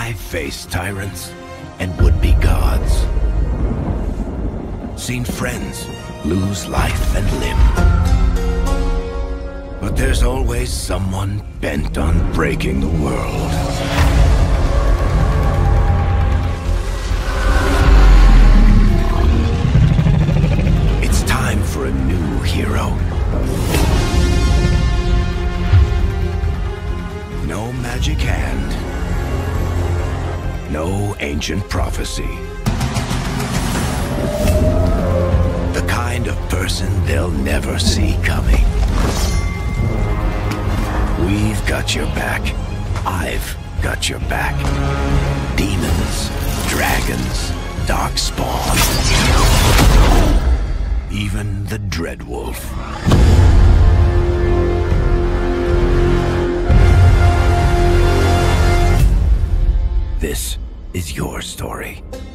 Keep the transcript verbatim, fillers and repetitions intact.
I've faced tyrants and would-be gods. Seen friends lose life and limb. But there's always someone bent on breaking the world. It's time for a new hero. No magic hand. No ancient prophecy. The kind of person they'll never see coming. We've got your back. I've got your back. Demons, dragons, darkspawn. Even the Dreadwolf. This is your story.